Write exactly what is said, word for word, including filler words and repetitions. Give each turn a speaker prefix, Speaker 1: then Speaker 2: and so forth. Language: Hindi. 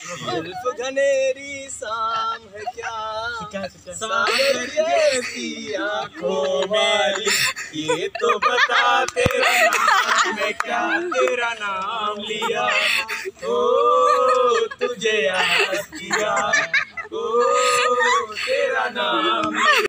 Speaker 1: जुल्फ घनेरी शाम है क्या, सागर जैसी आँखों वाली, ये तो बता तेरा नाम है क्या, तेरा नाम लिया ओ तुझे याद किया, ओ तेरा नाम